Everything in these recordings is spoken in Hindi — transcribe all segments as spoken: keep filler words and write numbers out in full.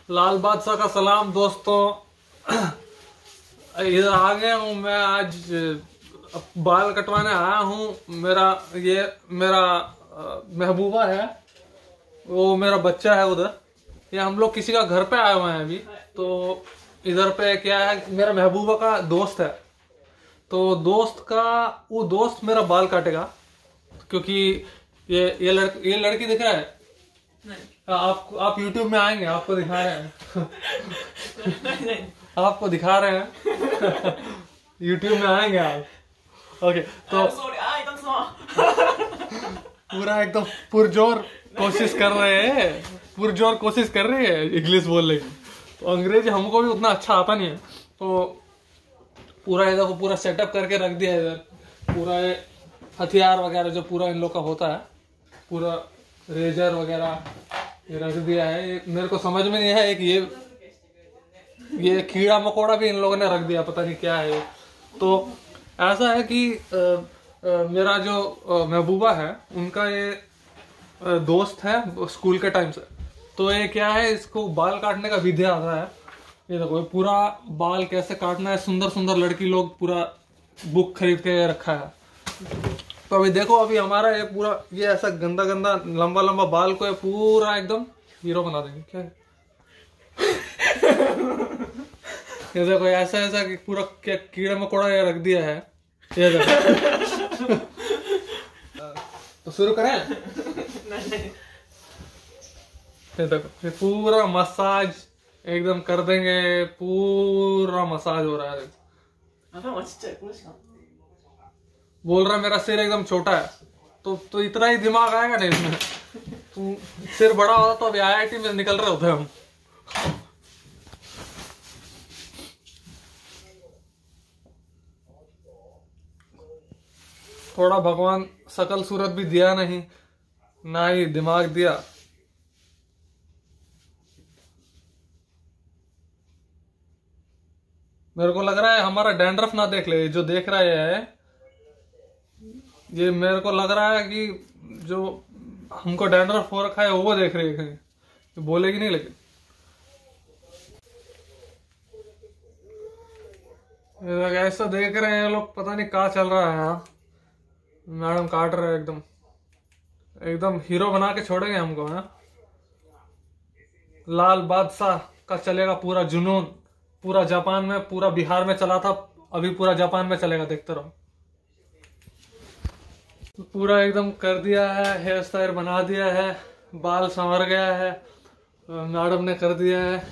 लाल बादशाह का सलाम दोस्तों। इधर आ गया हूँ मैं आज, बाल कटवाने आया हूँ। मेरा ये मेरा महबूबा है, वो मेरा बच्चा है उधर। ये हम लोग किसी का घर पे आए हुए हैं अभी। तो इधर पे क्या है, मेरा महबूबा का दोस्त है, तो दोस्त का वो दोस्त मेरा बाल काटेगा, क्योंकि ये ये लड़की ये लड़की दिख रहा है नहीं। आप आप YouTube में आएंगे, आपको दिखा रहे हैं नहीं, नहीं। आपको दिखा रहे हैं YouTube में आएंगे आप। ओके तो पूरा एकदम पुरजोर कोशिश कर रहे हैं, पुरजोर कोशिश कर रहे हैं इंग्लिश बोलने की। तो अंग्रेजी हमको भी उतना अच्छा आता नहीं है, तो पूरा इधर को पूरा सेटअप करके रख दिया इधर। पूरा ये हथियार वगैरह जो पूरा इन लोग का होता है, पूरा रेजर वगैरह ये रख दिया है। मेरे को समझ में नहीं है, एक ये ये कीड़ा मकोड़ा भी इन लोगों ने रख दिया, पता नहीं क्या है। तो ऐसा है कि आ, आ, मेरा जो महबूबा है उनका ये आ, दोस्त है स्कूल के टाइम से। तो ये क्या है, इसको बाल काटने का विधि आता है। ये देखो पूरा बाल कैसे काटना है, सुंदर सुंदर लड़की लोग पूरा बुक खरीद के रखा है। तो अभी देखो, अभी हमारा ये पूरा ये ऐसा गंदा गंदा लंबा लंबा बाल को ये पूरा एकदम हीरो बना देंगे। क्या है? ये देखो ऐसा ऐसा कि पूरा कीड़ा मकोड़ा ये रख दिया है। ये देखो तो शुरू करें। ये देखो ये पूरा मसाज एकदम कर देंगे, पूरा मसाज हो रहा है। बोल रहा मेरा सिर एकदम छोटा है, तो तो इतना ही दिमाग आएगा नहीं इसमें। तो सिर बड़ा होता तो अभी आई आई टी में निकल रहे होते हम। थोड़ा भगवान शकल सूरत भी दिया नहीं, ना ही दिमाग दिया। मेरे को लग रहा है हमारा डैंड्रफ ना देख ले, जो देख रहा है ये मेरे को लग रहा है कि जो हमको डैंड्रफ हो रखा है वो देख रही है, तो बोलेगी नहीं। लेकिन ऐसा देख रहे हैं लोग, पता नहीं कहाँ चल रहा है। यहाँ मैडम काट रहे हैं, एकदम एकदम हीरो बना के छोड़ेंगे हमको है। लाल बादशाह का चलेगा पूरा जुनून, पूरा जापान में, पूरा बिहार में चला था, अभी पूरा जापान में चलेगा, देखते रहो। पूरा एकदम कर दिया है, हेयर स्टाइल बना दिया है, बाल संवर गया है, मैडम ने कर दिया है।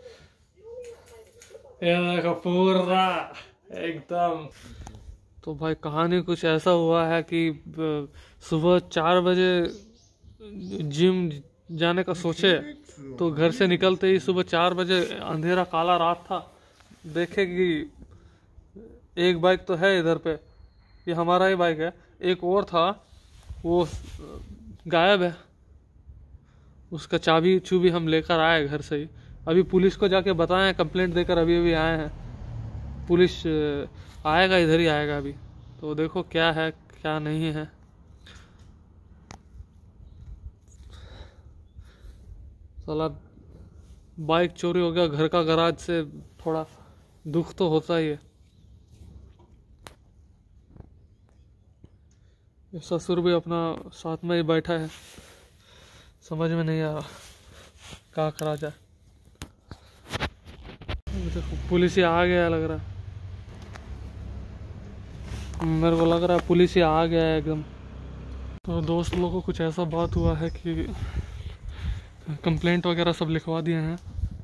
ये पूरा एकदम। तो भाई कहानी कुछ ऐसा हुआ है कि सुबह चार बजे जिम जाने का सोचे, तो घर से निकलते ही सुबह चार बजे अंधेरा काला रात था। देखे कि एक बाइक तो है इधर पे, ये हमारा ही बाइक है, एक और था वो गायब है। उसका चाबी चूबी हम लेकर आए घर से ही। अभी पुलिस को जाके बताएं, कंप्लेंट देकर अभी अभी आए हैं। पुलिस आएगा, इधर ही आएगा अभी। तो देखो क्या है क्या नहीं है। साला बाइक चोरी हो गया घर का गराज से, थोड़ा दुख तो होता ही है। ससुर भी अपना साथ में ही बैठा है, समझ में नहीं आ रहा क्या करा जाए। देखो पुलिस ही आ गया लग रहा है, मेरे को लग रहा है पुलिस ही आ गया है एकदम। तो दोस्त लोगों को कुछ ऐसा बात हुआ है कि कंप्लेंट वगैरह सब लिखवा दिए हैं।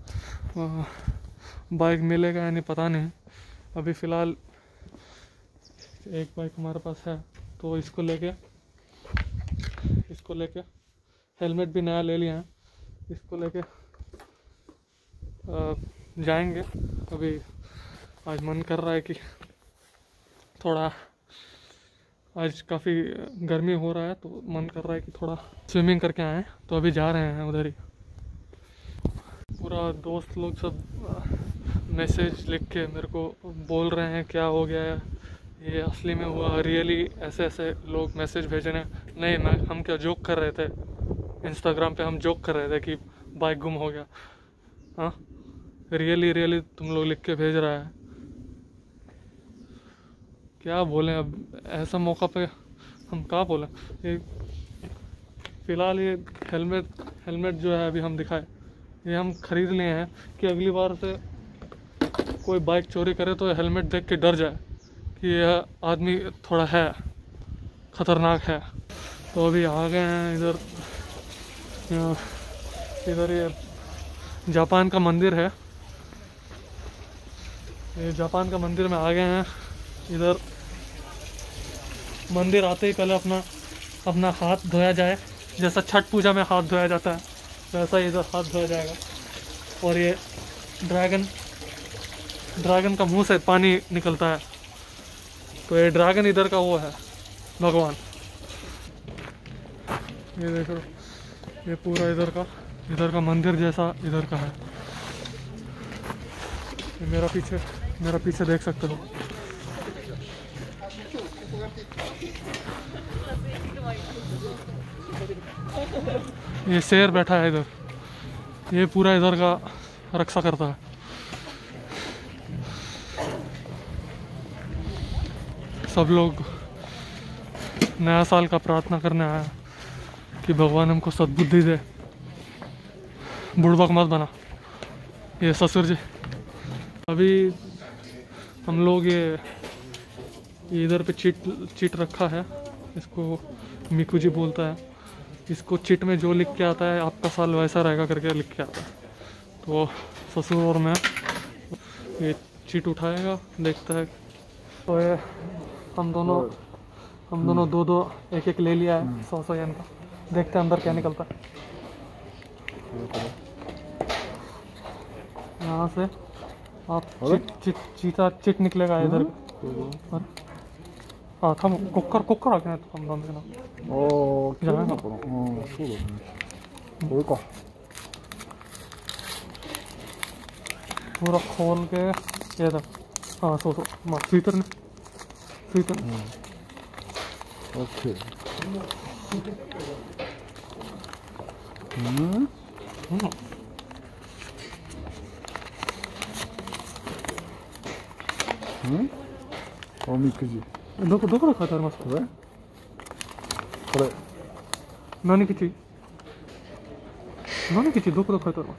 बाइक मिलेगा या नहीं पता नहीं। अभी फ़िलहाल एक बाइक हमारे पास है, तो इसको लेके इसको लेके हेलमेट भी नया ले लिया है, इसको लेके जाएंगे। अभी आज मन कर रहा है कि थोड़ा, आज काफ़ी गर्मी हो रहा है, तो मन कर रहा है कि थोड़ा स्विमिंग करके आएँ। तो अभी जा रहे हैं उधर ही। पूरा दोस्त लोग सब मैसेज लिख के मेरे को बोल रहे हैं क्या हो गया है, ये असली में हुआ, रियली ऐसे ऐसे लोग मैसेज भेज रहे हैं। नहीं, मैं हम क्या जोक कर रहे थे, इंस्टाग्राम पे हम जोक कर रहे थे कि बाइक गुम हो गया। हाँ रियली रियली तुम लोग लिख के भेज रहा है, क्या बोलें अब ऐसा मौका पे हम क्या बोलें। ये फ़िलहाल ये हेलमेट हेलमेट जो है अभी हम दिखाए, ये हम ख़रीद लिए हैं कि अगली बार से कोई बाइक चोरी करे तो हेलमेट देख के डर जाए कि यह आदमी थोड़ा है ख़तरनाक है। तो अभी आ गए हैं इधर, इधर ये जापान का मंदिर है, ये जापान का मंदिर में आ गए हैं। इधर मंदिर आते ही पहले अपना अपना हाथ धोया जाए, जैसा छठ पूजा में हाथ धोया जाता है वैसा ही इधर हाथ धोया जाएगा। और ये ड्रैगन ड्रैगन का मुंह से पानी निकलता है, तो ये ड्रैगन इधर का वो है भगवान। ये देखो ये पूरा इधर का इधर का मंदिर जैसा इधर का है। ये मेरा पीछे मेरा पीछे देख सकते हो। ये शेर बैठा है इधर, ये पूरा इधर का रक्षा करता है। सब लोग नया साल का प्रार्थना करने आया कि भगवान हमको सद्बुद्धि दे, बुड़बक मत बना। ये ससुर जी अभी हम लोग ये इधर पे चिट चिट रखा है, इसको मिकू जी बोलता है। इसको चिट में जो लिख के आता है आपका साल वैसा रहेगा करके लिख के आता है। तो ससुर और मैं ये चिट उठाएगा, देखता है। तो ये हम दोनों हम दोनों दो दो एक एक ले लिया है सौ सौ येन का। देखते हैं अंदर क्या निकलता है। यहाँ से आप चिट चिट चीता चिट निकलेगा इधर। 아, 탐 고칼 고칼 하긴 해. 탐 남기나. 어, 괜찮아? 어,そうだね。뭘까? पूरा खोल के ये था। हाँ सो सो मार स्वीटर ने स्वीटर 오케이. 음? 응? 어, 미크지. どこどこで書いてありますか？ これ？これ。 何吉？何吉どこで書いてあります？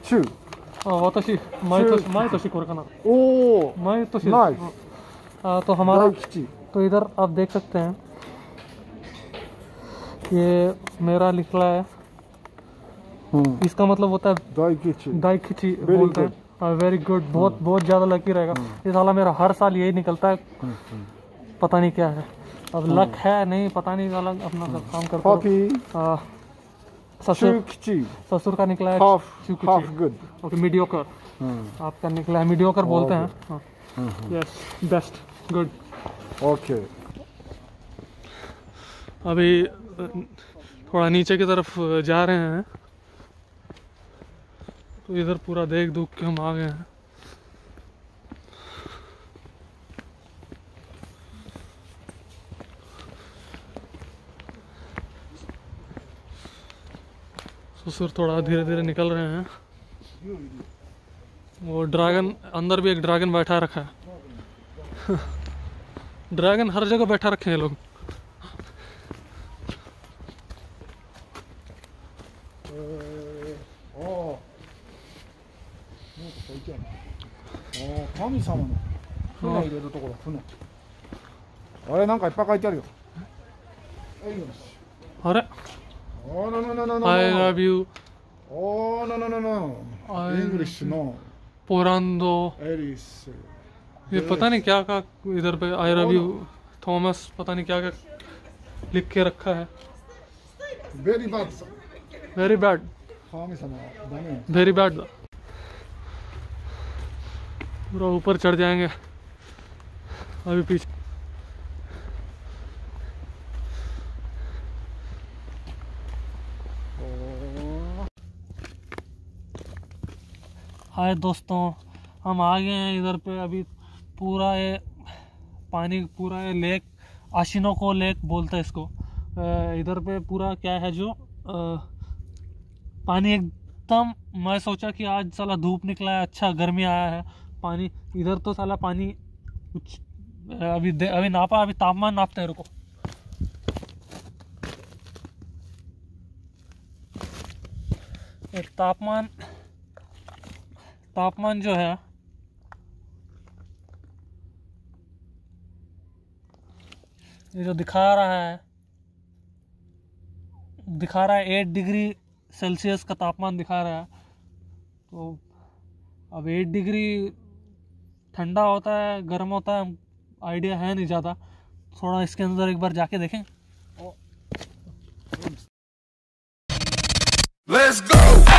中。 あ、私毎年毎年これかな。 ओ 毎年。 नाइस। हाँ तो हमारा दाइकिची। तो इधर आप देख सकते हैं ये मेरा लिखला है। इसका मतलब होता है दाइकिची। दाइकिची बोलते हैं। वेरी गुड, बहुत बहुत ज़्यादा लकी रहेगा। ये साला मेरा हर साल यही निकलता है, पता नहीं क्या है। अब लक है नहीं पता नहीं, अलग अपना सब काम करता है। ससुर ससुर का निकला है half half good. Okay mediocre. आपका निकला है मीडियोकर बोलते हैं। Yes best good. ओके अभी थोड़ा नीचे की तरफ जा रहे हैं, तो इधर पूरा देख दुख के हम आ गए हैं। ससुर थोड़ा धीरे धीरे निकल रहे हैं। वो ड्रैगन अंदर भी एक ड्रैगन बैठा रखा है। ड्रैगन हर जगह बैठा रखे हैं लोग। 神様の船入れるところ、船。あれなんかいっぱい書いてあるよ。 あれ Oh no no no no no. I love you. Oh no no no no. English no. पोरांडो Eris. ये पता नहीं क्या का इधर पे आई लव यू थॉमस पता नहीं क्या क्या लिख के रखा है। Very bad. Very bad 神様ダメ。 very bad. पूरा ऊपर चढ़ जाएंगे अभी पीछे। हाय दोस्तों, हम आ गए हैं इधर पे। अभी पूरा ये पानी पूरा ये लेक आशिनोको लेक बोलते हैं इसको। इधर पे पूरा क्या है जो आ, पानी एक एकदम मैं सोचा कि आज साला धूप निकला है, अच्छा गर्मी आया है। पानी इधर तो साला पानी कुछ अभी दे, अभी नापा, अभी तापमान नापते हैं, रुको। तापमान तापमान जो है ये जो दिखा रहा है दिखा रहा है एट डिग्री सेल्सियस का तापमान दिखा रहा है। तो अब एट डिग्री ठंडा होता है गर्म होता है आइडिया है नहीं ज़्यादा, थोड़ा इसके अंदर एक बार जाके देखें। Let's go!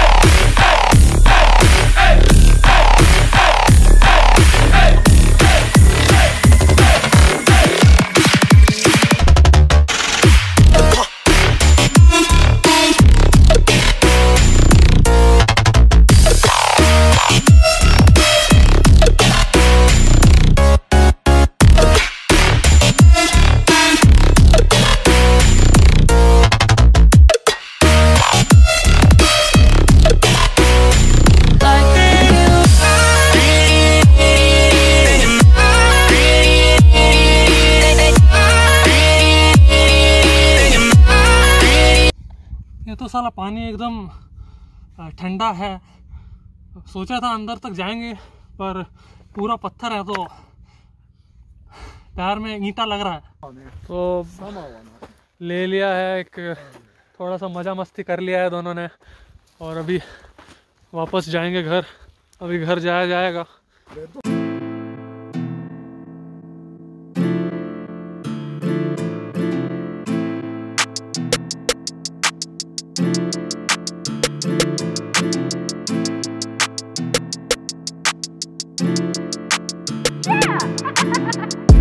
तो साला पानी एकदम ठंडा है। सोचा था अंदर तक जाएंगे पर पूरा पत्थर है तो पैर में ईंटा लग रहा है। तो ले लिया है एक थोड़ा सा मज़ा मस्ती कर लिया है दोनों ने और अभी वापस जाएंगे घर। अभी घर जाया जाएगा। Yeah!